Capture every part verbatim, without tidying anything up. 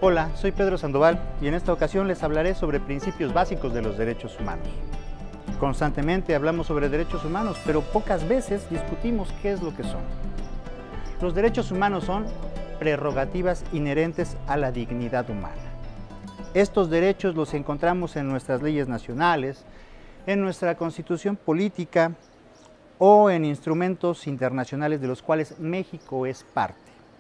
Hola, soy Pedro Sandoval y en esta ocasión les hablaré sobre principios básicos de los derechos humanos. Constantemente hablamos sobre derechos humanos, pero pocas veces discutimos qué es lo que son. Los derechos humanos son prerrogativas inherentes a la dignidad humana. Estos derechos los encontramos en nuestras leyes nacionales, en nuestra constitución política o en instrumentos internacionales de los cuales México es parte.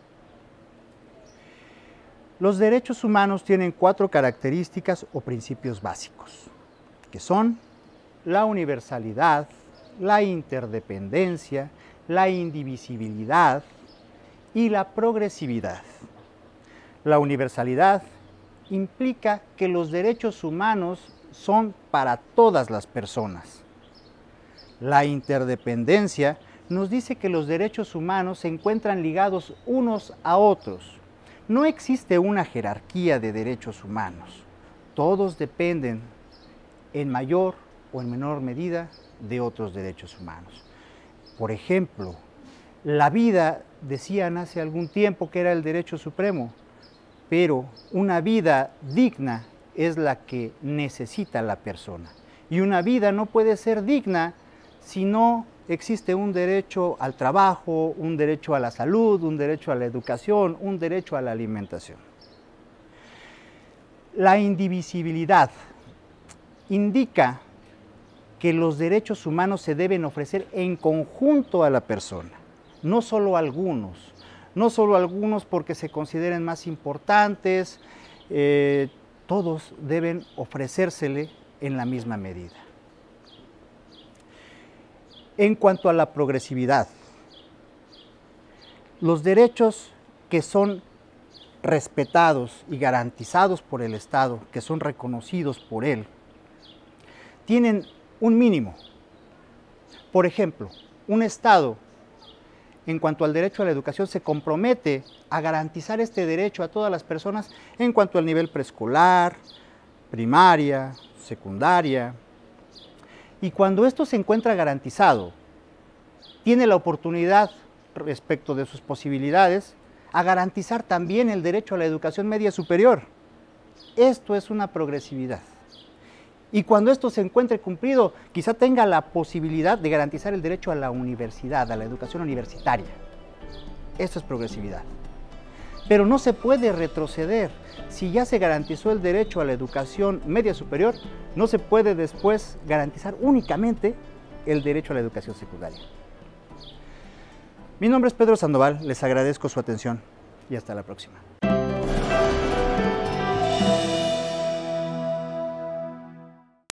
Los derechos humanos tienen cuatro características o principios básicos, que son la universalidad, la interdependencia, la indivisibilidad y la progresividad. La universalidad implica que los derechos humanos son para todas las personas. La interdependencia nos dice que los derechos humanos se encuentran ligados unos a otros. No existe una jerarquía de derechos humanos. Todos dependen en mayor o en menor medida de otros derechos humanos. Por ejemplo, la vida, decían hace algún tiempo que era el derecho supremo, pero una vida digna es la que necesita la persona. Y una vida no puede ser digna si no existe un derecho al trabajo, un derecho a la salud, un derecho a la educación, un derecho a la alimentación. La indivisibilidad indica que los derechos humanos se deben ofrecer en conjunto a la persona, no solo algunos, no solo algunos porque se consideren más importantes, eh, todos deben ofrecérsele en la misma medida. En cuanto a la progresividad, los derechos que son respetados y garantizados por el Estado, que son reconocidos por él, tienen un mínimo. Por ejemplo, un Estado, en cuanto al derecho a la educación, se compromete a garantizar este derecho a todas las personas en cuanto al nivel preescolar, primaria, secundaria. Y cuando esto se encuentra garantizado, tiene la oportunidad, respecto de sus posibilidades, a garantizar también el derecho a la educación media superior. Esto es una progresividad. Y cuando esto se encuentre cumplido, quizá tenga la posibilidad de garantizar el derecho a la universidad, a la educación universitaria. Esto es progresividad. Pero no se puede retroceder. Si ya se garantizó el derecho a la educación media superior, no se puede después garantizar únicamente el derecho a la educación secundaria. Mi nombre es Pedro Sandoval, les agradezco su atención y hasta la próxima.